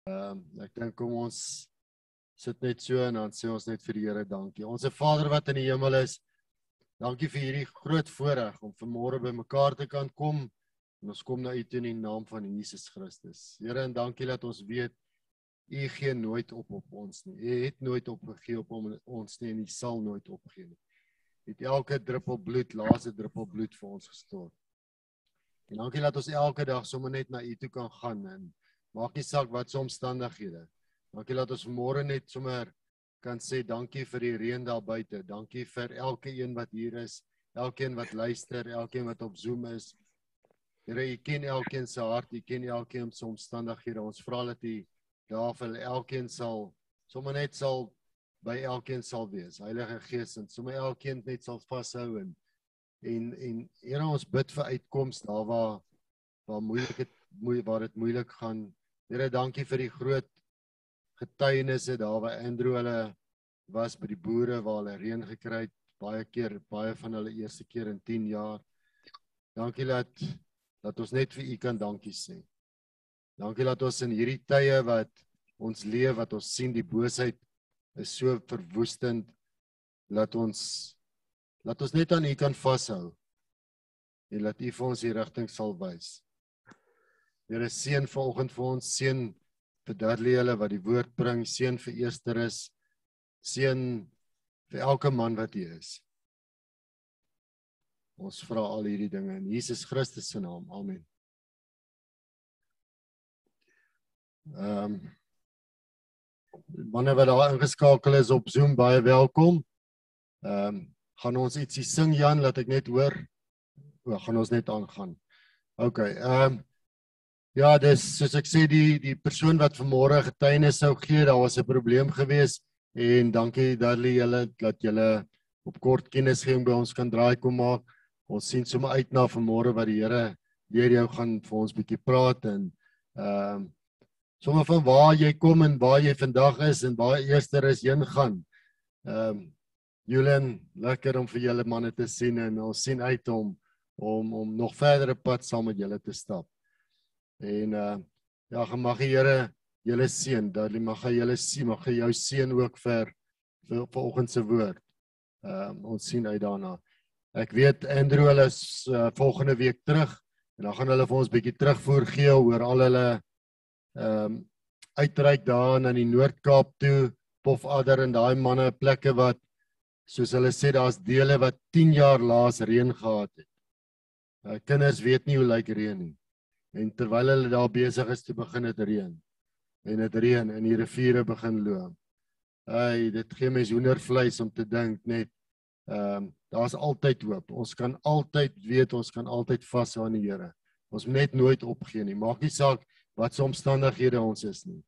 Ek dink kom ons sit net so en dan sê ons net vir die Here dankie. Onse Vader wat in die hemel is, dankie vir hierdie groot voorreg om vanmôre by mekaar te kan kom. En ons kom na U toe in die naam van Jesus Christus. Here, en dankie dat ons weet U gee nooit op ons nie. U het nooit opgegee op ons nie en U sal nooit opgee nie. U het elke druppel bloed, laaste druppel bloed vir ons gestort. En dankie dat ons elke dag sommer net na U toe kan gaan en maak nie saak wat se omstandighede. Dankie dat ons môre net sommer kan sê dankie vir die reën daar buite. Dankie vir elke een wat hier is, elkeen wat luister, elkeen wat op Zoom is. Here, U ken elkeen se hart, U ken elkeen se omstandighede. Ons vra dat U daar vir elkeen sal sommer net sal by elkeen sal wees. Heilige Gees, en sommer elkeen net sal vashou en Here, ons bid vir uitkoms daar waar dit moeilik gaan. Here, dankie vir die groot getuienisse daar waar Andrew hulle was by die boere waar hulle reën gekry het, baie van hulle eerste keer in 10 jaar. Dankie dat ons net vir U kan dankie sê. Dankie dat ons in hierdie tye wat ons leef, wat ons sien die boosheid is so verwoestend, laat ons net aan U kan vashou en laat U vir ons die rigting sal wys. Here, seën vanoggend vir ons, seën vir Dudley hulle wat die woord bring, seën vir Esterus, seën vir elke man wat hier is. Ons vra al hierdie dinge in Jesus Christus se naam. Amen. Manne wat daar ingeskakel is op Zoom, baie welkom. Gaan ons ietsie sing, Jan, laat ek net hoor. Gaan ons net aangaan. Okay. Ja, dis soos ek sê, die persoon wat vanmôre getuienis sou gee, daar was 'n probleem gewees en dankie Dudley julle dat julle op kort kennisgewing by ons kan draai kom maak. Ons sien sommer uit na vanmôre wat die Here deur jou gaan vir ons bietjie praat en sommer van waar jy kom en waar jy vandag is en waar Esterus heen gaan. Julian, lekker om vir julle manne te sien en ons sien uit om nog verdere pad saam met julle te stap. En ja, mag die Here julle seën, dat mag hy julle sien, mag hy jou seën ook vir vanoggend se woord. Ons sien uit daarna. Ek weet Andrew hulle is volgende week terug en dan gaan hulle vir ons bietjie terugvoer gee oor al hulle uitreik daar na die Noord-Kaap toe, Pofadder en daai manne plekke wat, soos hulle sê, daar's dele wat 10 jaar laas reën gehad het. Kinders weet nie hoe lyk reën nie. En terwyl hulle daar besig is te begin het reën. En dit reën en die riviere begin loop. Dit gee mens hoendervleis om te dink net, daar's altyd hoop. Ons kan altyd weet, ons kan altyd vashou aan die Here. Ons moet net nooit opgee nie. Maak nie saak wat se omstandighede ons is nie.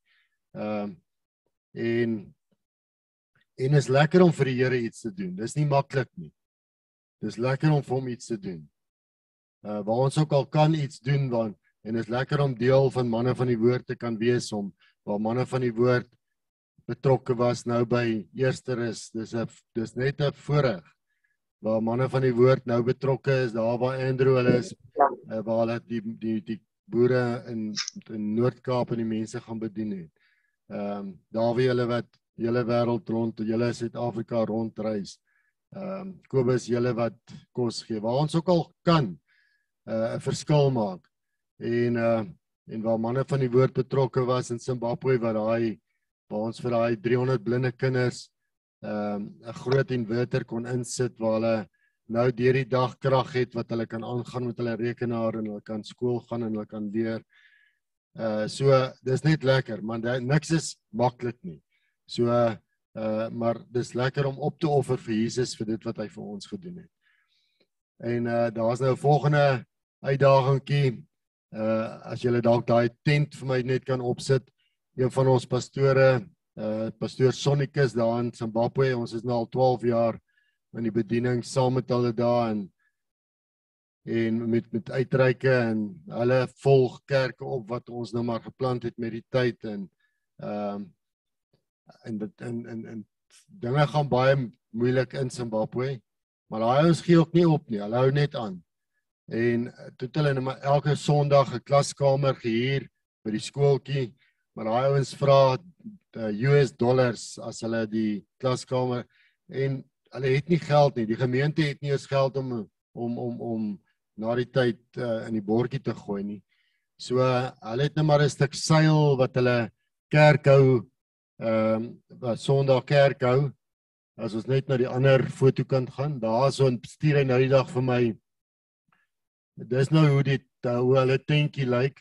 En is lekker om vir die Here iets te doen. Dis nie maklik nie. Dis lekker om vir hom iets te doen. Waar ons ook al kan iets doen, en is lekker om deel van manne van die woord te kan wees, waar manne van die woord betrokke was nou by Esterus. Dis net 'n voorreg. Waar manne van die woord nou betrokke is, daar waar Andrew hulle is, waar hulle die boere in Noord-Kaap en die mense gaan bedien het. Daar wie julle wat julle wêreld rond, julle Suid-Afrika rondreis. Kobus, julle wat kos gee, waar ons ook al kan 'n verskil maak. En waar manne van die woord betrokke was in Zimbabwe, waar ons vir daai 300 blinde kinders 'n groot inverter kon insit, waar hulle nou deur die dag krag het wat hulle kan aangaan met hulle rekenaar en hulle kan skool gaan en hulle kan leer. So dis net lekker, maar niks is maklik nie. So maar dis lekker om op te offer vir Jesus vir dit wat hy vir ons gedoen het. En daar's nou 'n volgende uitdagingkie. As julle dalk daai tent vir my net kan opsit. Een van ons pastore, pastoor Sonnikus daar in Zimbabwe, ons is nou al 12 jaar in die bediening saam met hulle daar en met uitreike en hulle volg kerke op wat ons nou maar geplant het met die tyd en dinge gaan baie moeilik in Zimbabwe, maar daai ons gee ook nie op nie, hulle hou net aan. En toe het hulle elke Sondag 'n klaskamer gehuur by die skooltjie maar daai ouens vra US dollars as hulle die klaskamer en hulle het nie geld nie. Die gemeente het nie eens geld om na die tyd in die bordjie te gooi nie. So hulle het net maar 'n stuk seil wat hulle kerk hou, wat Sondag kerk hou. As ons net na die ander fotokant gaan, daar so stuur hy nou die dag vir my. Dis nou hoe hulle tentjie lyk.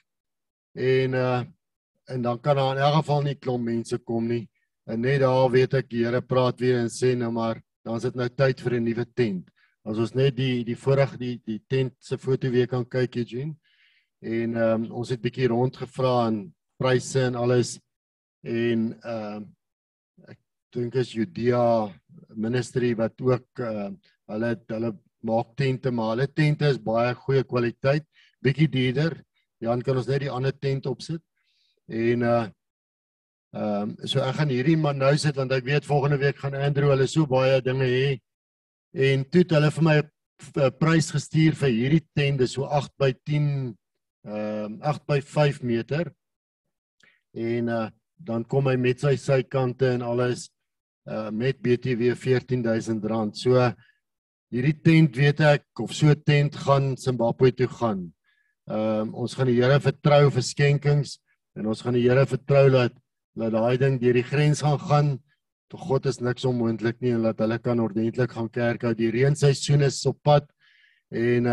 En dan kan daar in elk geval nie klomp mense kom nie. En net daar weet ek die Here praat weer en sê nou maar dan is dit nou tyd vir 'n nuwe tent. As ons net die tent se foto weer kan kyk, Eugene. En ons het bietjie rondgevra en pryse en alles. En ek dink is Judea Ministry wat ook hulle maak tente, maar hulle tente is baie goeie kwaliteit, bietjie duurder. Dan kan ons net die ander tent opsit. En so ek gaan hierdie maar nou sit want ek weet volgende week gaan Andrew hulle so baie dinge hê. En toe het hulle vir my 'n prys gestuur vir hierdie tent, dis so 8 by 10 8 by 5 meter. En dan kom hy met sy sykante en alles met BTW R14,000. So hierdie tent weet ek of so 'n tent gaan Zimbabwe toe gaan. Ons gaan die Here vertrou vir skenkings en ons gaan die Here vertrou dat daai ding deur die grens gaan. Tot God is niks onmoontlik nie en dat hulle kan ordentlik gaan kerk hou. Die reenseisoen is op pad en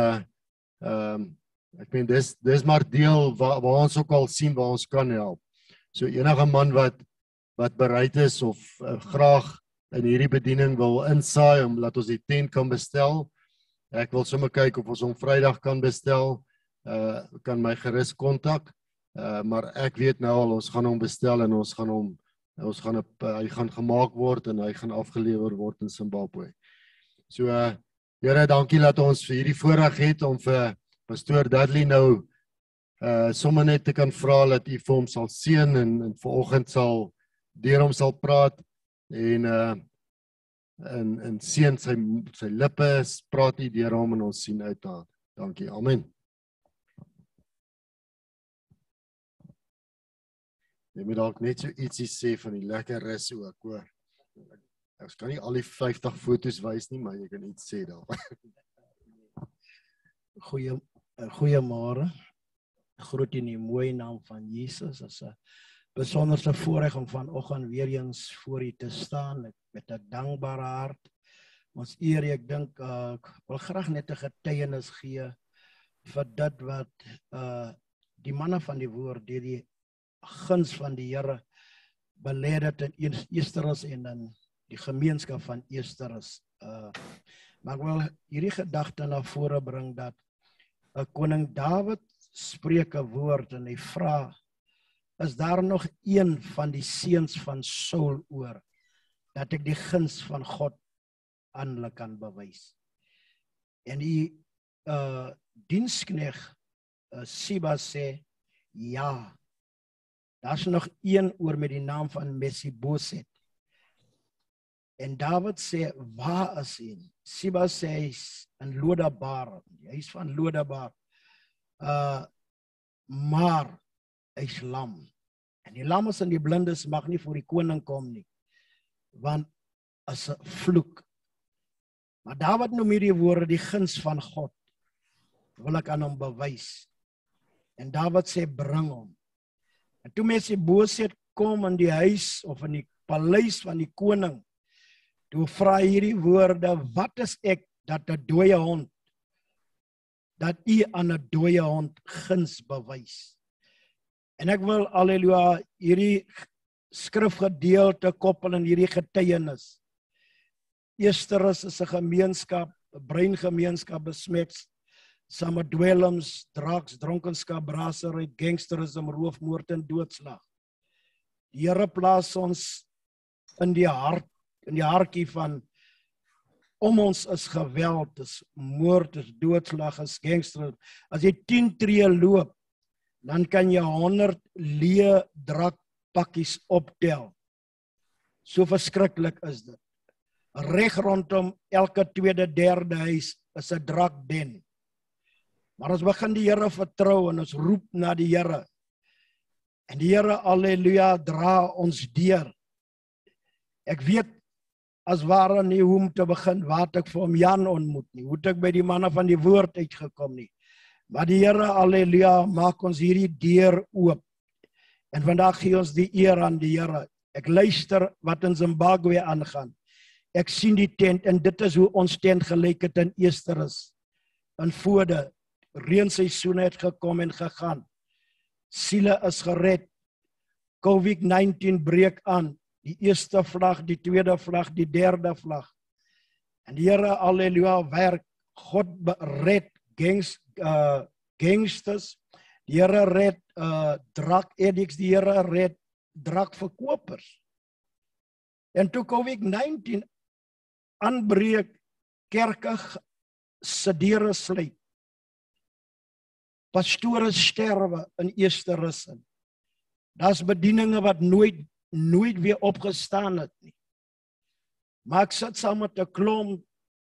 ek meen dis maar deel waar ons ook al sien waar ons kan help. So enige man wat bereid is of graag in hierdie bediening wil insaai omdat ons die tent kan bestel. Ek wil sommer kyk of ons hom Vrydag kan bestel. Kan my gerus kontak. Maar ek weet nou al ons gaan hom bestel en hy gaan gemaak word en hy gaan afgelewer word in Zimbabwe. So Here, dankie dat ons vir hierdie voorreg het om vir Pastoor Dudley nou sommer net te kan vra dat u vir hom sal seën en vanoggend sal deur hom sal praat en seën sy lippe, praat u deur hom en ons sien uit daar. Dankie. Amen. Jy moet dalk net so ietsie sê van die lekker rus ook, hoor. Ek kan nie al die 50 foto's wys nie, maar jy kan iets sê daar. Goeiemôre. Groet in die mooi naam van Jesus. Dit is 'n besonderse voorreg om vanoggend weer eens voor u te staan met 'n dankbare hart. Ons eer, ek dink ek wil graag net 'n getuienis gee vir dit wat die manne van die woord deur die guns van die Here belê het in Esterus en in die gemeenskap van Esterus. Maar ek wil hierdie gedagte na vore bring dat koning Dawid spreek 'n woord en hy vra, is daar nog een van die seuns van Saul oor dat ek die guns van God aan hulle kan bewys? En die diensknegt Siba sê, ja, daar's nog een oor met die naam van Mephibosheth. En Dawid sê, waar is hy? Siba sê, hy's in Lodabar, hy's van Lodabar, maar hy's lam. En die lammes en die blindes mag nie voor die koning kom nie, want as 'n vloek. Maar Dawid noem hierdie woorde die guns van God, wil ek aan hom bewys. En Dawid sê, bring hom. En toe Mephibosheth kom in die huis of in die paleis van die koning, toe vra hierdie woorde, wat is ek dat 'n dooie hond, dat u aan 'n dooie hond guns bewys? En ek wil, alleluia, hierdie skrifgedeelte koppel in hierdie getuienis. Esterus is 'n gemeenskap, 'n breingemeenskap besmet saam met dwelms, drugs, dronkenskap, brassery, gangsterisme, roofmoord en doodslag. Die Here plaas ons in die hartjie van om ons is geweld, is moord, is doodslag, is gangster. As jy 10 tree loop, dan kan jy 100 leë drakpakkies optel. So verskriklik is dit. Reg rondom elke tweede, derde huis is 'n drakben. Maar ons begin die Here vertrou en ons roep na die Here. En die Here, alleluia, dra ons deur. Ek weet as ware nie hoe om te begin, waar het ek vir hom Jan ontmoet nie, hoe het ek by die manne van die woord uitgekom nie. Maar die Here, alleluia, maak ons hierdie deur oop. En vandag gee ons die eer aan die Here. Ek luister wat in Zimbabwe aangaan. Ek sien die tent en dit is hoe ons tent gelyk het in Easterus. In Vode, reenseisoene het gekom en gegaan. Siele is gered. COVID-19 breek aan. Die eerste vlag, die tweede vlag, die derde vlag. En die Here, alleluia, werk. God red gangsters. Die Here red drug addicts. Die Here red drugverkopers. En toe COVID-19 aanbreek, kerke se deure sluit. Pastore sterwe in Easterus. Daar's bedieninge wat nooit weer opgestaan het nie. Maar ek sit saam met 'n klomp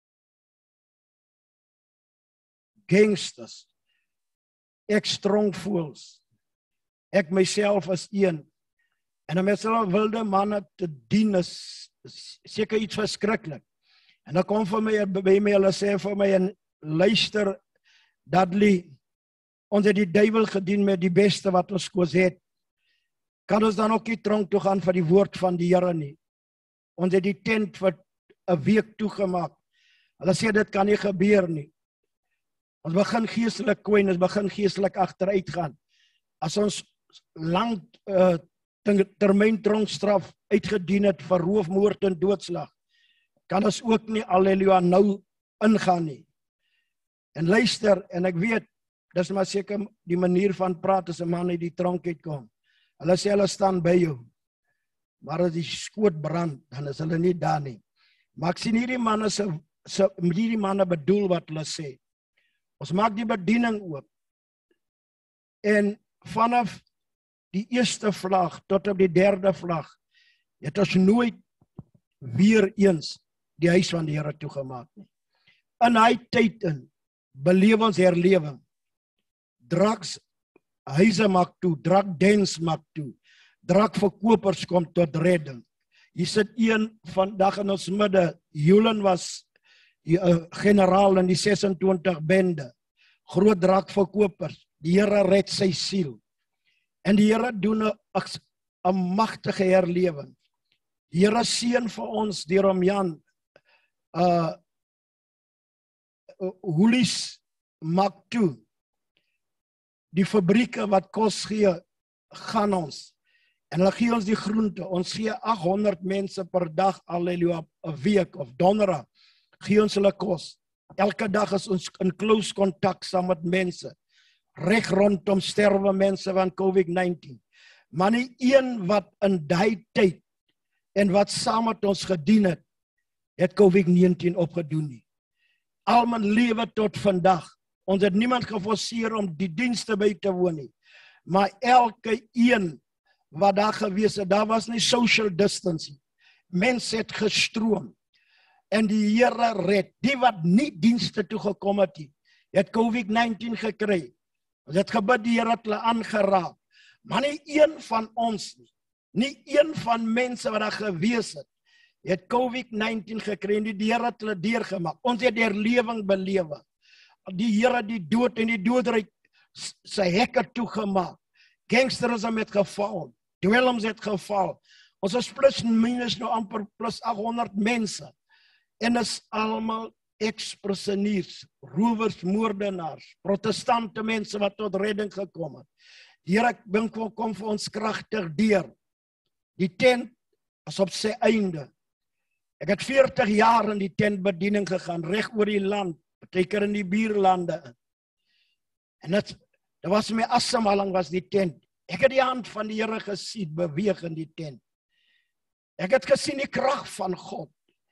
gangsters. Ek strongfools. Ek myself as een. En om myself wilde manne te dien is seker iets verskriklik. En dan kom vir my by my, hulle sê vir my, en luister, Dudley, ons het die duiwel gedien met die beste wat ons kos het. Kan ons dan ook nie tronk toe gaan vir die woord van die Here nie? Ons het die tent vir 'n week toegemaak. Hulle sê dit kan nie gebeur nie. Ons begin geestelik kwyn, ons begin geestelik agteruit gaan. As ons lang termyn tronkstraf uitgedien het vir roof, moord en doodslag, kan ons ook nie, alleluia, nou ingaan nie. En luister, en ek weet, dis maar seker die manier van praat as 'n man uit die tronk uitkom. Hulle sê hulle staan by jou. Maar as die skoot brand, dan is hulle nie daar nie. Maar ek sien hierdie manne bedoel wat hulle sê. Ons maak die bediening oop. En vanaf die eerste vlag tot op die derde vlag het ons nooit weer eens die huis van die Here toegemaak nie. In hy tyd in beleef ons herlewing. Drugs huise maak toe, drugdens maak toe. Drugverkopers kom tot redding. Hier sit een vandag in ons midde. Julen was die generaal in die 26 bende. Groot drugverkopers. Die Here red sy siel. En die Here doen 'n magtige herlewing. Die Here seën vir ons deur om Jan Hoelies maak toe. Die fabrieke wat kos gee, gaan ons. En hulle gee ons die groente. Ons gee 800 mense per dag, alleluia, 'n week of donderdag, gee ons hulle kos. Elke dag is ons in close kontak saam met mense. Reg rondom sterwe mense van COVID-19. Maar nie een wat in daai tyd en wat saam met ons gedien het COVID-19 opgedoen nie. Al my lewe tot vandag. Ons het niemand geforseer om die dienste by te woon nie. Maar elke een wat daar gewees het, daar was nie social distancing. Mense het gestroom. En die Here red. Die wat nie dienste toe gekom het nie, het COVID-19 gekry. Ons het gebid, die Here het hulle aangeraak. Maar nie een van ons nie een van mense wat daar gewees het COVID-19 gekry en die Here het hulle deurgemaak. Ons het herlewing belewe. Die Here die dood en die doodryk sy hekke toegemaak. Gangsterisme het geval. Dwelms het geval. Ons is plus en minus nou amper plus 800 mense. En is almal ex-prisioners, rowers, moordenaars, protestante mense wat tot redding gekom het. Die Here kom vir ons kragtig deur. Die tent is op sy einde. Ek het 40 jaar in die tentbediening gegaan, reg oor die land, partykeer in die buurlande. En dit was my asemhaling was die tent. Ek het die hand van die Here gesien beweeg in die tent. Ek het gesien die krag van God.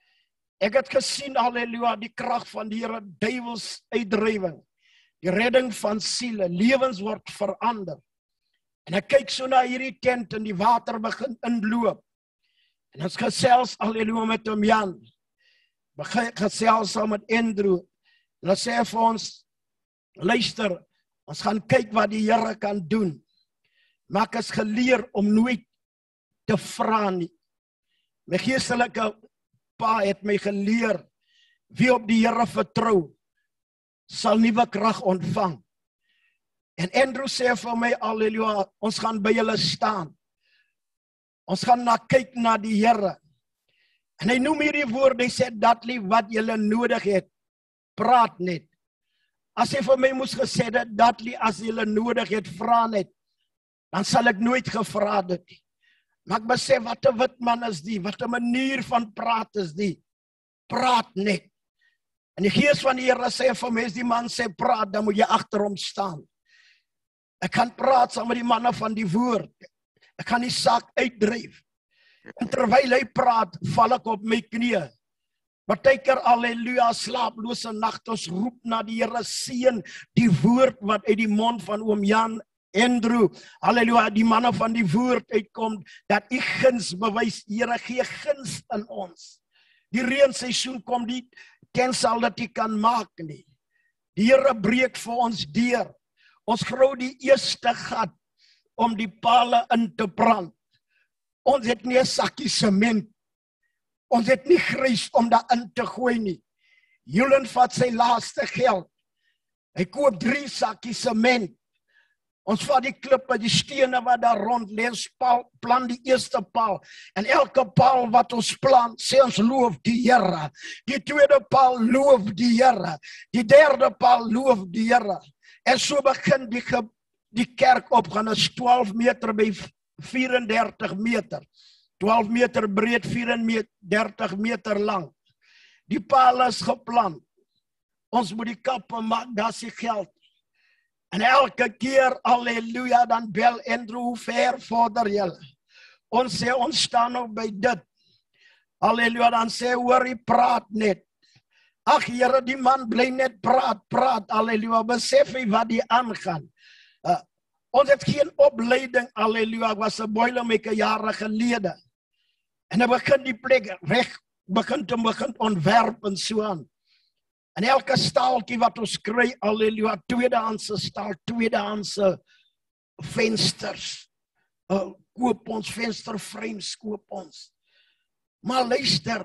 Ek het gesien, halleluja, die krag van die Here, duiwels uitdrywing, die redding van siele, lewens word verander. En ek kyk so na hierdie tent en die water begin inloop. En ons gesels, halleluja, met hom Jan. Begin gesels saam met Andrew. En hulle sê vir ons, luister, ons gaan kyk wat die Here kan doen. Maar ek is geleer om nooit te vra nie. My geestelike pa het my geleer, wie op die Here vertrou, sal nuwe krag ontvang. En Andrew sê vir my, alleluia, ons gaan by julle staan. Ons gaan kyk na die Here. En hy noem hierdie woorde, hy sê, Dudley, wat julle nodig het, praat net. As hy vir my moes gesê het, Dudley, as julle nodig het, vra net, dan sal ek nooit gevra dit nie. Maar ek besef, wat 'n wit man is die, wat 'n manier van praat is die. Praat net. En die gees van die Here sê vir my, as die man sê praat, dan moet jy agter hom staan. Ek kan praat saam met die manne van die woord. Ek kan die saak uitdryf. En terwyl hy praat, val ek op my knieë. Partykeer, alleluia, slaaplose nagte, ons roep na die Here, seën die woord wat uit die mond van oom Jan, Andrew, alleluia, die manne van die woord uitkom, dat u guns bewys. Here, gee guns in ons. Die reenseisoen kom nie, tensal dat u kan maak nie. Die Here breek vir ons deur. Ons grou die eerste gat om die pale in te brand. Ons het nie 'n sakkie sement. Ons het nie grys om daarin te gooi nie. Julen vat sy laaste geld. Hy koop 3 sakkies sement. Ons vat die klippe, die stene wat daar rond lê, plan die eerste paal. En elke paal wat ons plan, sê ons loof die Here. Die tweede paal loof die Here. Die derde paal loof die Here. En so begin die kerk opgaan, is 12 meter by 34 meter. 12 meter breed, 34 meter lang. Die paal is geplan. Ons moet die kappe maak, daar is die geld. En elke keer, alleluia, dan bel Andrew, hoe ver vorder julle? Ons sê, ons staan nog by dit. Alleluia, dan sê, hoor, jy praat net. Ag Here, die man bly net praat, alleluia, besef hy wat die aangaan. Ons het geen opleiding, alleluia, ek was 'n boilermaker jare gelede. En hy begin die plek begin ontwerp en so aan. En elke staaltjie wat ons kry, alleluia, tweedehandse staal, tweedehandse vensters. Koop ons vensterframes, koop ons. Maar luister,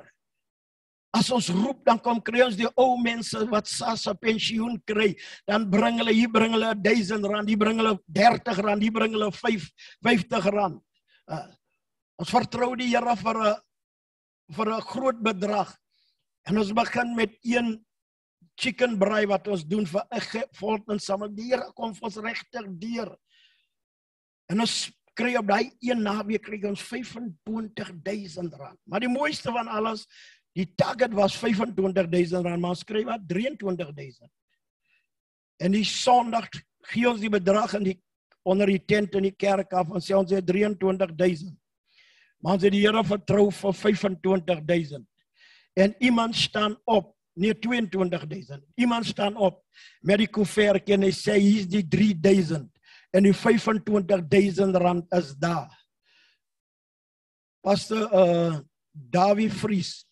as ons roep, dan kry ons die ou mense wat SASSA pensioen kry, dan bring hulle, hier bring hulle R1000, hier bring hulle R30, hier bring hulle R50. Ons vertrou die Here vir 'n groot bedrag. En ons begin met 1 chicken braai wat ons doen vir 'n volksinsameling. Die Here kom vir ons regtig deur. En ons kry op daai 1 naweek kry ons R25,000. Maar die mooiste van alles, die target was R25,000, maar ons kry wat R23,000. En die Sondag gee ons die bedrag onder die tent in die kerk af en sê ons het R23,000. Maar ons het die Here vertrou vir R25,000. En iemand staan op, nee R22,000. Iemand staan op met die koevertjie en hy sê hier's die R3,000 en die R25,000 is daar. Pastor Dawie Vries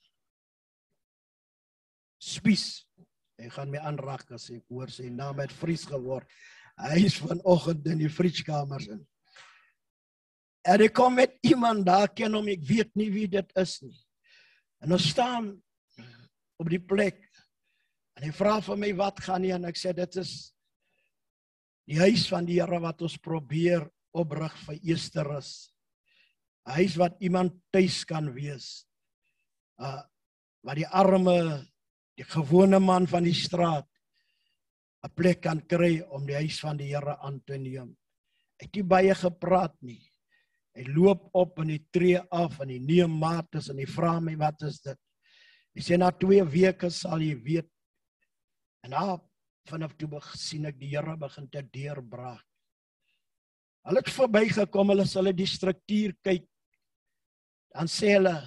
Spies. Hy gaan my aanraak as ek hoor sy naam het Vries geword. Hy is vanoggend in die frieskamers in. En ek kom met iemand daar, ken hom, ek weet nie wie dit is nie. En ons staan op die plek. En hy vra vir my, wat gaan nie? En ek sê, dit is die huis van die Here wat ons probeer oprig vir Easterus. 'n Huis wat iemand tuis kan wees. Waar die arme, die gewone man van die straat 'n plek kan kry om die huis van die Here aan te neem. Ek het nie baie gepraat nie. Hy loop op en hy tree af en hy neem maats en hy vra my, wat is dit? Hy sê, na 2 weke sal jy weet. En vanaf toe sien ek die Here begin te deurbraak. Hulle het verbygekom, hulle sal die struktuur kyk. Dan sê hulle,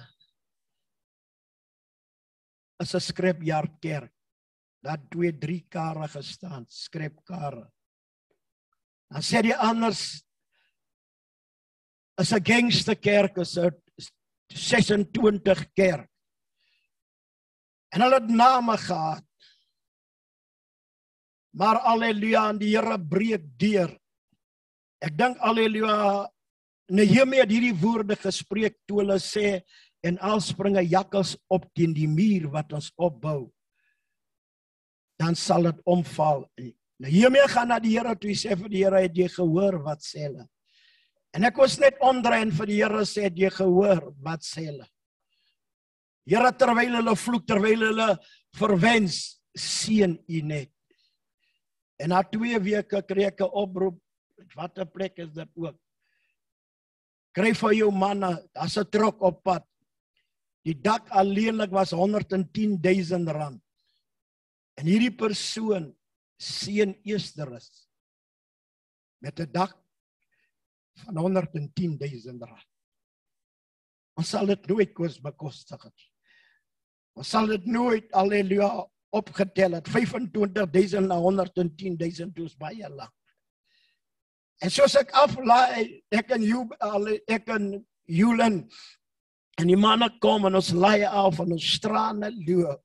is 'n skrapjaard kerk. Daar 2-3 kare gestaan, skrapkare. Dan sê die anders, is 'n gangsterkerk, is 'n 26 kerk. En hulle het name gehad. Maar alleluia, en die Here breek deur. Ek dink alleluia, Nehemia het hierdie woorde gespreek toe hulle sê, en al springe jakkals op teen die muur wat ons opbou, dan sal dit omval. Nehemia gaan na die Here toe, sê vir die Here, het jy gehoor wat sê hulle? En ek was net omdraai en vir die Here sê, het jy gehoor wat sê hulle? Here, terwyl hulle vloek, terwyl hulle verwens, seën u net. En na 2 weke kry ek 'n oproep, wat 'n plek is dit ook? Kry vir jou manne, daar's 'n trok op pad. Die dak alleenlik was R110,000. En hierdie persoon seën Eersterus met 'n dak van R110,000. Ons sal dit nooit koers bekostig het. Ons sal dit nooit, alleluia, opgetel het. 25,000 na 110,000 is baie lank. En soos ek aflaai, ek en Julen, en die manne kom en ons laai af en ons strane loop.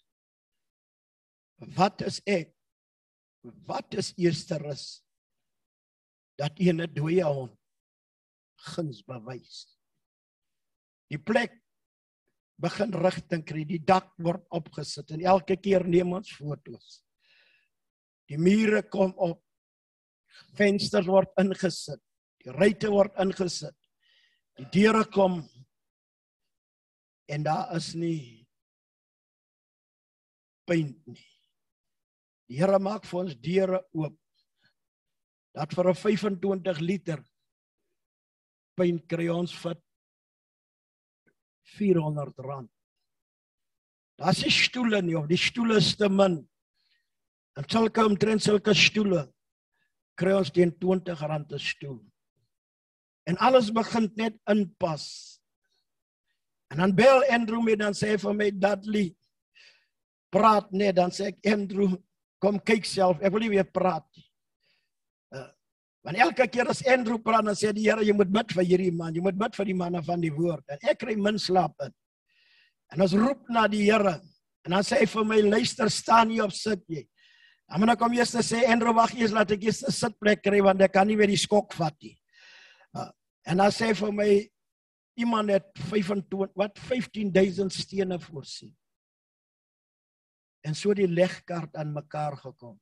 Wat is ek? Wat is Eersterus? Dat ene dooie hond guns bewys. Die plek begin rigting kry, die dak word opgesit en elke keer neem ons foto's. Die mure kom op, vensters word ingesit, die ruitte word ingesit, die deure kom en daar is nie paint nie. Die Here maak vir ons deure oop, dat vir 'n 25 liter paint kry ons vir R400. Daar's nie stoele nie, of die stoele is te min. En sulke stoele kry ons teen R20 'n stoel. En alles begin net inpas. En dan bel Andrew my, dan sê hy vir my, Dudley, praat net, dan sê ek, Andrew, kom kyk self, ek wil nie weer praat nie. Want elke keer as Andrew praat, dan sê die Here, jy moet bid vir hierdie man, jy moet bid vir die manne van die woord. En ek kry min slaap in. En ons roep na die Here. En dan sê hy vir my, luister, staan jy of sit jy? Dan moet ek kom eers te sê, Andrew, wag eers, laat ek eers 'n sitplek kry, want ek kan nie weer die skok vat nie. En dan sê hy vir my, iemand het 15,000 stene voorsien. En so die legkaart aan mekaar gekom.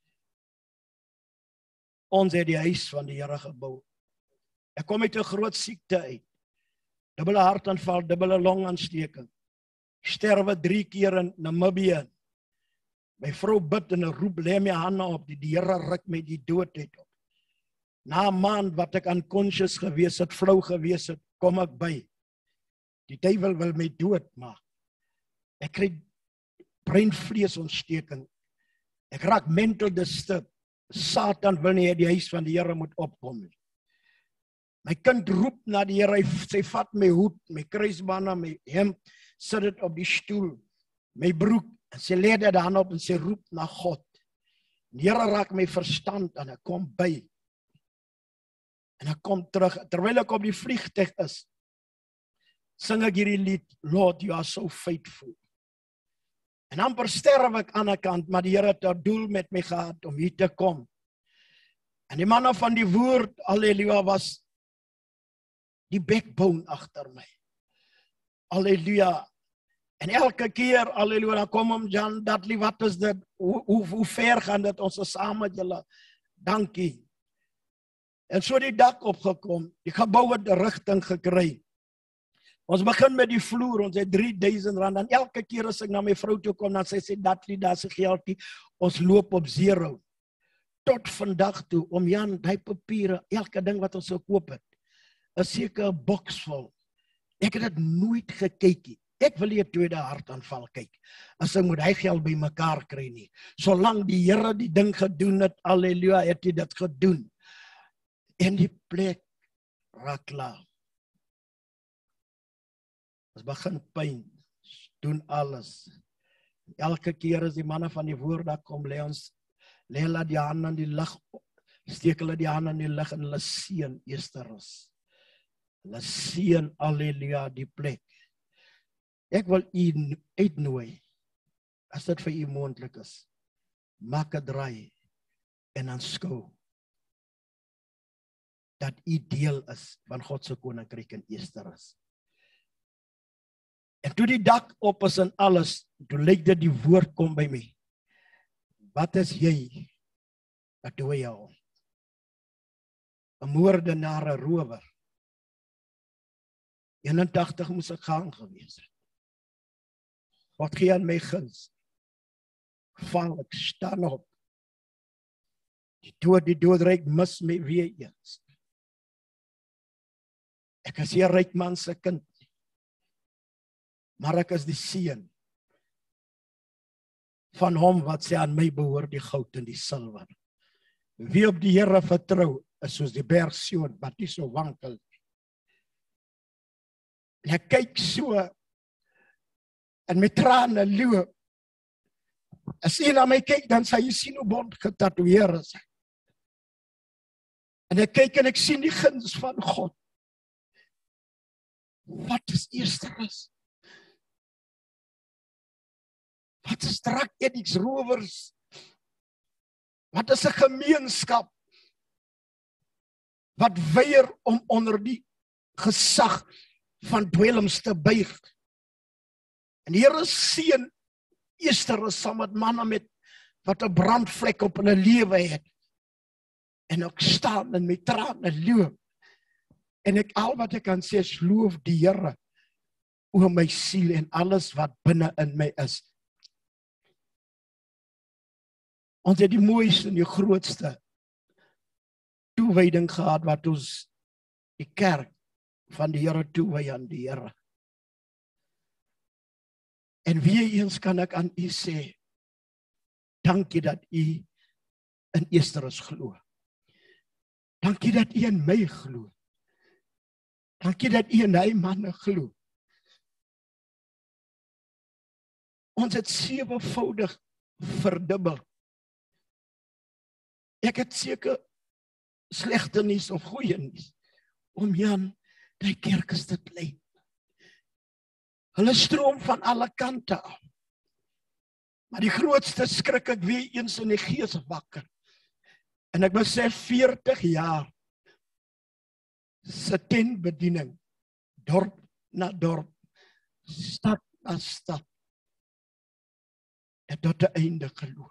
Ons het die huis van die Here gebou. Ek kom uit 'n groot siekte uit. Dubbele hartaanval, dubbele longontsteking. Sterwe 3 keer in Namibië. My vrou bid en roep, lê my hande op, die Here ruk my die dood uit op. Na 'n maand wat ek unconscious gewees het, flou gewees het, kom ek by. Die duiwel wil my dood maak. Ek kry breinvleesontsteking. Ek raak mental disturbed. Satan wil nie hê die huis van die Here moet opkom nie. My kind roep na die Here, sy vat my hoed, my kruisbande, my hemp, sit dit op die stoel, my broek, en sy lê dit dan op en sy roep na God. Die Here raak my verstand en ek kom by. En ek kom terug, terwyl ek op die vliegtuig is, sing ek hierdie lied, Lord, you are so faithful. En amper sterf ek aan 'n kant, maar die Here het 'n doel met my gehad om hier te kom. En die manne van die woord, alleluia, was die backbone agter my. Alleluia. En elke keer, alleluia, dan kom hom Jan, Dudley, wat is dit? Hoe ver gaan dit? Ons is saam met julle. Dankie. En so die dak opgekom, die gebou het 'n rigting gekry. Ons begin met die vloer, ons het R3,000, en elke keer as ek na my vrou toe kom, dan sê sy, Dudley, daar se geldjie, ons loop op 0. Tot vandag toe, om Jan, die papiere, elke ding wat ons gekoop het, is seker 'n boks vol. Ek het dit nooit gekyk nie. Ek wil nie 'n tweede hartaanval kyk, as ek moet hy geld by mekaar kry nie. Solank die Here die ding gedoen het, alleluia, het hy dit gedoen. En die plek raak klaar. Ons begin pyn, doen alles. Elke keer as die manne van die woord daar kom, lê hulle die hande in die lug, steek hulle die hande in die lug en hulle seën Eersterus. Hulle seën, alleluia, die plek. Ek wil u uitnooi, as dit vir u moontlik is, maak 'n draai en aanskou. dat u deel is van God se koninkryk in Ester is. En toe die dak op is en alles, toe lyk dit die woord kom by my. Wat is jy? Wat doe jy al? 'n moordenaar, 'n rower. 81 moes ek gaan gewees het. God gee aan my guns. Val, ek staan op. Die doodryk mis my weer eens. Ek is hier ryk man se kind. Maar ek is die seun van hom wat sê aan my behoort die goud en die silwer. Wie op die Here vertrou, is soos die berg Sion wat nie so wankel. En ek kyk so en met trane loop. As jy na my kyk, dan sal jy sien hoe bond getatoeëer is. En ek kyk en ek sien die guns van God. Wat is Esterus? Wat is drakediks, rowers? Wat is 'n gemeenskap wat weier om onder die gesag van dwelms te buig? En die Here seën Esterus saam met manne met wat 'n brandvlek op hulle lewe het. En ek staan in my trane loop. En al wat ek kan sê is loof die Here oor my siel en alles wat binne in my is. Ons het die mooiste en die grootste toewyding gehad wat ons die kerk van die Here toewy aan die Here. En weer eens kan ek aan u sê, dankie dat u in Esterus glo. Dankie dat u in my glo. Dankie dat u in hy manne glo. Ons het 7voudig verdubbel. Ek het seker slegte nuus of goeie nuus om Jan die kerk is te klein. Hulle stroom van alle kante af. Maar die grootste skrik ek weer eens in die gees wakker. En ek besef 40 jaar se tenbediening, dorp na dorp, stad na stad, en tot die einde geloop.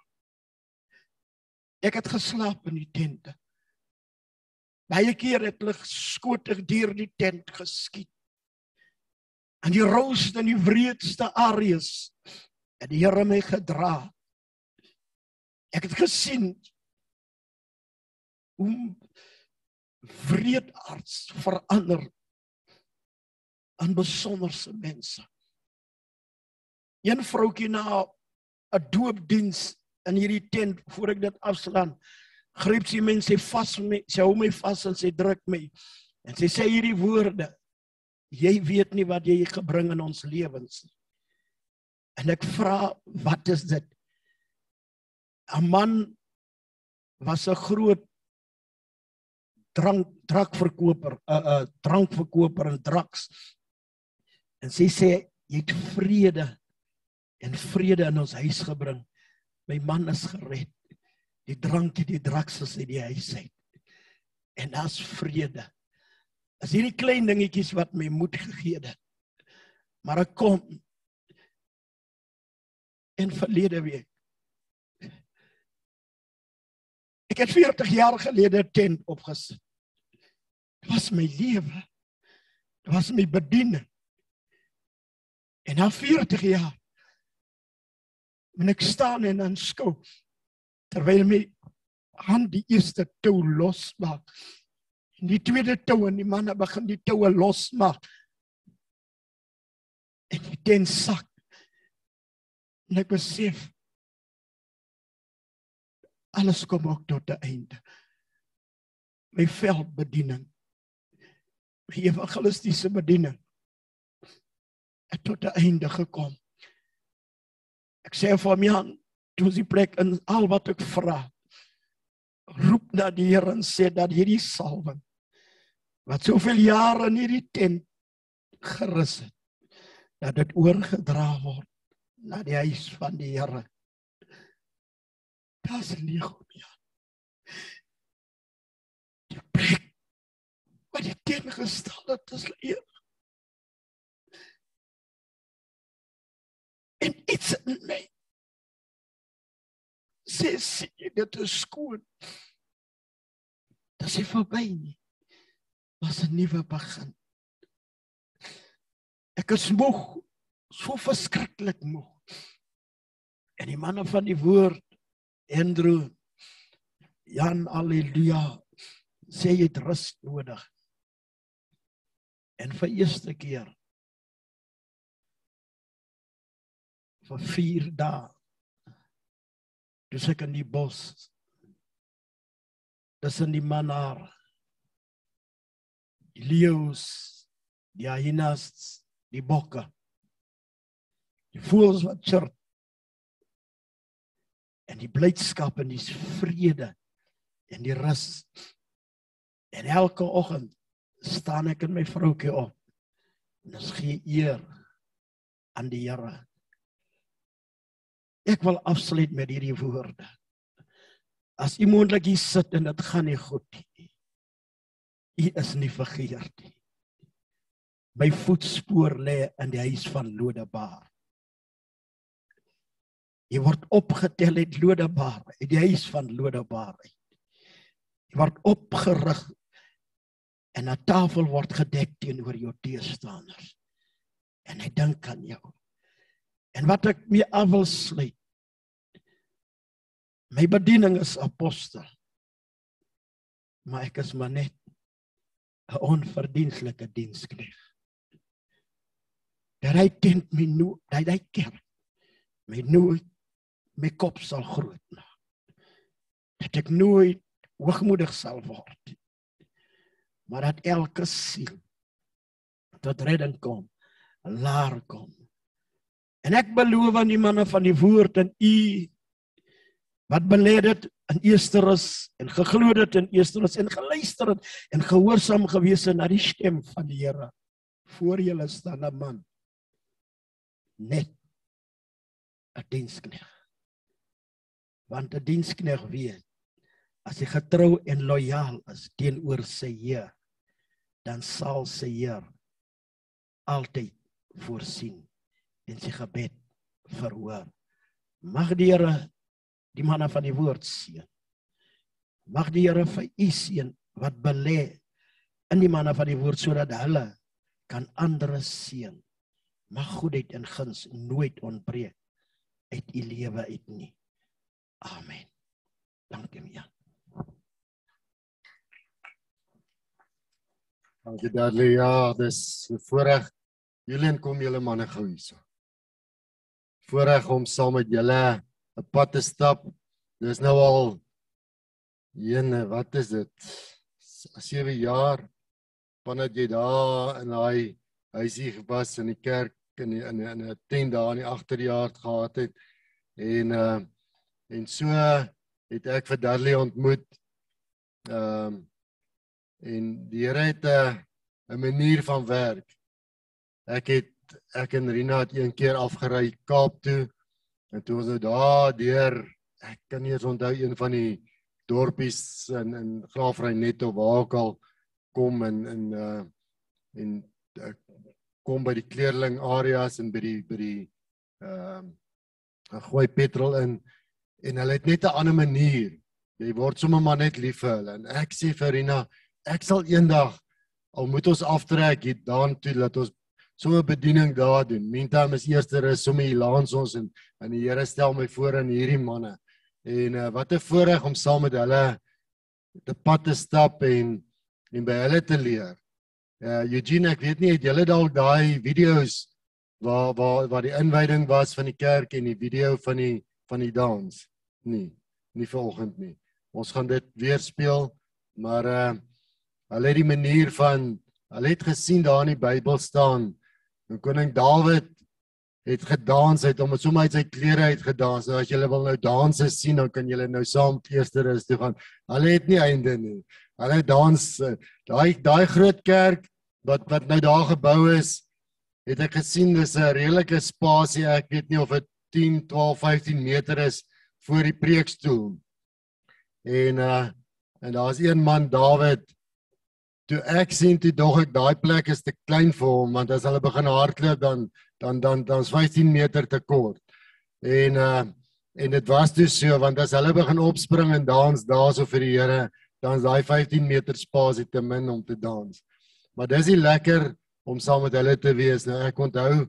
Ek het geslaap in die tente. Baie keer het hulle skotig deur die tent geskiet. En die rooste en die wreedste areas het die Here my gedra. Ek het gesien hoe wreedaards verander aan besonderse mense. Een vroukie na 'n doopdiens in hierdie tent, voor ek dit afslaan, gryp sy mens, sy vas my, sy hou my vas en sy druk my. En sy sê hierdie woorde: jy weet nie wat jy gebring in ons lewens. En ek vra, wat is dit? 'n man was 'n groot drankverkoper en draks. En sy sê, jy het vrede in ons huis gebring. My man is gered. Die drank en die draks is uit die huis uit. En daar's vrede. As hierdie klein dingetjies wat my moed gegee het. Maar ek kom in verlede week. Ek het 40 jaar gelede 'n tent opgesit. Dit was my lewe. Dit was my bediening. En na 40 jaar, en ek staan en aanskou, terwyl my hand die eerste tou losmaak, en die tweede tou, en die manne begin die toue losmaak, en die tent sak, en ek besef, alles kom ook tot die einde. My veldbediening, my evangelistiese bediening, het tot die einde gekom. Ek sê vir hom, Jan, toe is die plek in al wat ek vra, roep na die Here en sê dat hierdie salwing, wat soveel jare in hierdie tent gerus het, dat dit oorgedra word na die huis van die Here. Dat is nie goed, Jan. Die plek Maar die teengestelde is leeg. En iets in my sê, sien jy, dit is skoon. Dit is nie verby nie. Maar is 'n nuwe begin. Ek is moeg, so verskriklik moeg. En die manne van die woord, Andrew, Jan, alleluia, sê jy het rus nodig. En vir eerste keer, vir 4 dae, dus ek in die bos, tussen die mannaar, die leeu's, die hyenas, die bokke, die voëls wat chirp, en die blydskap en die vrede en die rus. En elke oggend staan ek en my vroukie op en ons gee eer aan die Here. Ek wil afsluit met hierdie woorde. As u moontlik hier sit en dit gaan nie goed nie, u is nie vergeerd nie. My voetspoor lê in die huis van Lodebar. Jy word opgetel uit Lodebar, uit die huis van Lodebar uit. Jy word opgerig en 'n tafel word gedek teenoor jou teestanders. En hy dink aan jou. En wat ek mee af wil sluit, my bediening is apostel, maar ek is maar net 'n onverdienstelike diensknegt. Dat hy tent my nou, dat hy kerk my nooit my kop sal groot maak. Dat ek nooit hoogmoedig sal word. Maar dat elke siel tot redding kom, laar kom. En ek beloof aan die manne van die woord en u wat beleid het in Eersterus en geglo het in Eersterus en geluister het en gehoorsaam gewees na die stem van die Here. Voor julle staan 'n man, net 'n diensknegt. Want 'n diensknegt weet, as hy getrou en loyaal is teenoor sy Heer, dan sal sy Heer altyd voorsien en sy gebed verhoor. Mag die Here die manne van die woord seën. Mag die Here vir u seën wat belê in die manne van die woord, sodat hulle kan ander seën. Mag goedheid en guns nooit ontbreek uit u lewe uit nie. Amen. Dankie, Jan. Dankie Dudley, ja, dis 'n voorreg. Julle kom julle manne gou hierso. Voorreg om saam met julle 'n pad te stap. Dis nou al wat is dit? 7 jaar vandat jy daar in daai huisie was in die kerk in 'n tent daar in die agterjaard gehad het. En so het ek vir Dudley ontmoet. En die Here het 'n manier van werk. Ek en Rina het een keer afgery Kaap toe. En toe ons nou daar deur, ek kan nie eens onthou, een van die dorpies in Graafrein net of waar ook al kom en kom by die kleerling areas en by die gooi petrol in. En hulle het net 'n ander manier. Jy word sommer maar net lief vir hulle. En ek sê vir Rina, ek sal eendag, al moet ons aftrek hier daan toe, dat ons so 'n bediening daar doen. Meantime is eerste sommer hier langs ons en die Here stel my voor aan hierdie manne. En wat 'n voorreg om saam met hulle te pad te stap en by hulle te leer. Eugene, ek weet nie, het julle dalk daai video's waar die inwyding was van die kerk en die video van die dans? Nie vanoggend nie. Ons gaan dit weer speel, maar hulle het die manier van, hulle het gesien daar in die Bybel staan, en koning Dawid het gedans, het om het sommer uit sy klere uit gedans. Nou as julle wil nou danse sien, dan kan julle nou saam Eersterus toe gaan. Hulle het nie einde nie. Hulle dans, daai groot kerk wat nou daar gebou is, het ek gesien, dis 'n redelike spasie, ek weet nie of dit 10, 12, 15 meter is voor die preekstoel. En daar's een man, Dawid, toe ek sien toe dog ek daai plek is te klein vir hom, want as hulle begin hardloop dan is 15 meter te kort. En dit was toe so, want as hulle begin opspring en dans daarso vir die Here, dan is daai 15 meter spasie te min om te dans. Maar dis nie lekker om saam met hulle te wees. Nou ek onthou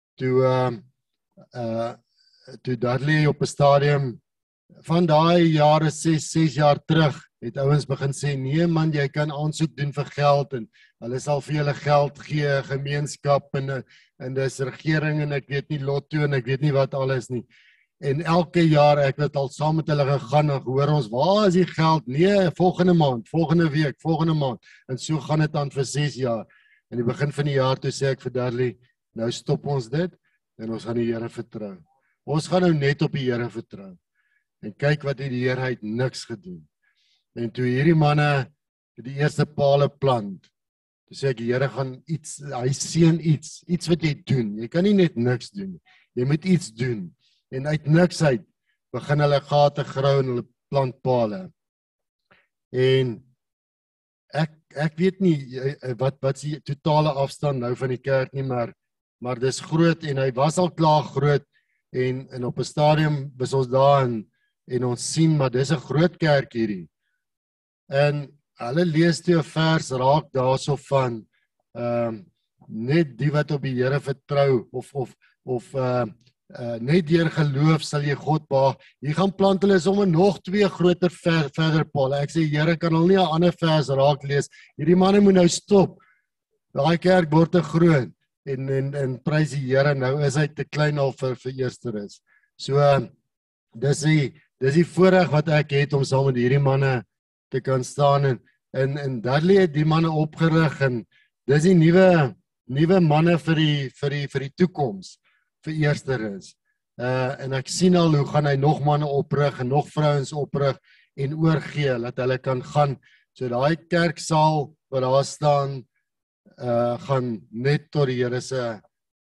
toe Dudley op 'n stadium van daai jare 6 jaar terug het ouens begin sê nee man, jy kan aansoek doen vir geld en hulle sal vir julle geld gee, gemeenskap en dis regering en ek weet nie lotto en ek weet nie wat alles nie. En elke jaar ek het al saam met hulle gegaan en hoor ons, waar is die geld? Nee, volgende maand, volgende week, volgende maand. En so gaan dit aan vir 6 jaar. In die begin van die jaar toe sê ek vir Dudley, nou stop ons dit en ons gaan die Here vertrou. Ons gaan nou net op die Here vertrou. En kyk wat die Here het niks gedoen. En toe hierdie manne die eerste pale plant, toe sê ek die Here gaan iets, hy seën iets wat jy doen. Jy kan nie net niks doen nie. Jy moet iets doen. En uit niks uit begin hulle gate grou en hulle plant pale. En ek weet nie wat is die totale afstand nou van die kerk nie, maar dis groot en hy was al klaar groot en op 'n stadium was ons daar en ons sien maar dis 'n groot kerk hierdie. En hulle lees toe 'n vers raak daarso van net die wat op die Here vertrou of net deur geloof sal jy God behaag. Hier gaan plant hulle sommer nog 2 groter verder pale. Ek sê Here kan al nie 'n ander vers raak lees. Hierdie manne moet nou stop. Daai kerk word te groot en prys die Here, nou is hy te klein al vir eersteres. So dis die voorreg wat ek het om saam met hierdie manne te kan staan en Dudley het die manne opgerig en dis die nuwe manne vir die toekoms. Vir eersteres. En ek sien al hoe gaan hy nog manne oprig en nog vrouens oprig en oorgee dat hulle kan gaan. So daai kerksaal wat daar staan gaan net tot die Here se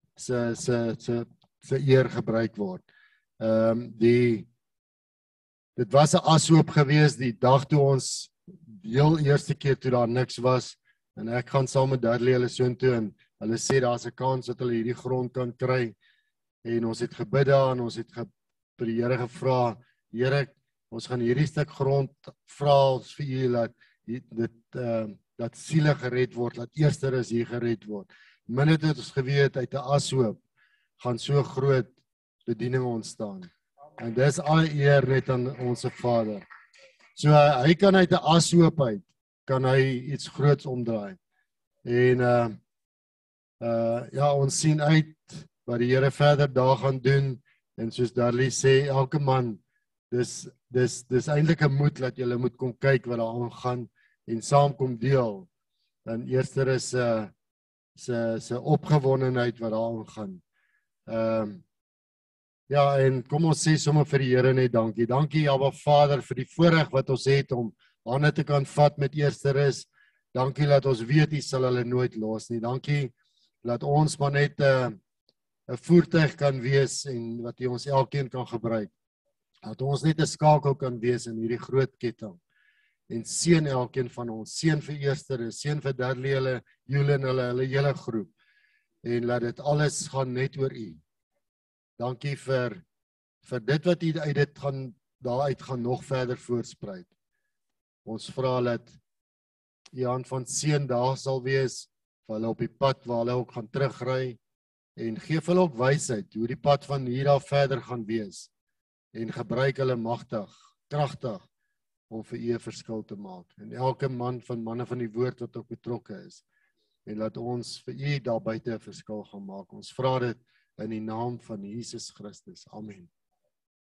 eer gebruik word. Dit was 'n ashoop geweest die dag toe ons heel eerste keer toe daar niks was en ek gaan saam met Dudley hulle soontoe en hulle sê daar's 'n kans dat hulle hierdie grond kan kry. En ons het gebid daar en ons het vir die Here gevra, Here, ons gaan hierdie stuk grond vra ons vir U dat siele gered word, dat eersteres hier gered word. Minne het ons geweet uit 'n ashoop gaan so groot bediening ontstaan. En dis al eer net aan ons Vader. So hy kan uit 'n ashoop uit kan hy iets groots omdraai. En ja, ons sien uit wat die Here verder daar gaan doen en soos Dudley sê, elke man dis eintlik 'n moed dat jy moet kom kyk wat daar aangaan en saam kom deel. Dan eersteres se opgewondenheid wat daar aangaan. Ja, en kom ons sê sommer vir die Here net dankie. Dankie Abba Vader vir die voorreg wat ons het om hande te kan vat met eersteres. Dankie dat ons weet U sal hulle nooit los nie. Dankie dat ons maar net 'n voertuig kan wees en wat U ons elkeen kan gebruik. Dat ons net 'n skakel kan wees in hierdie groot ketting. En seën elkeen van ons. Seën vir eersteres, seën vir Dudley hulle, Julen hulle hele groep. En laat dit alles gaan net oor U. Dankie vir dit wat U uit dit gaan daaruit gaan nog verder voortspruit. Ons vra dat U hand van seën daar sal wees vir hulle op die pad waar hulle ook gaan terugry en gee vir hulle ook wysheid hoe die pad van hier af verder gaan wees en gebruik hulle magtig, kragtig om vir U 'n verskil te maak. En elke manne van die woord wat ook betrokke is en laat ons vir U daar buite 'n verskil gaan maak. Ons vra dit in die naam van Jesus Christus. Amen.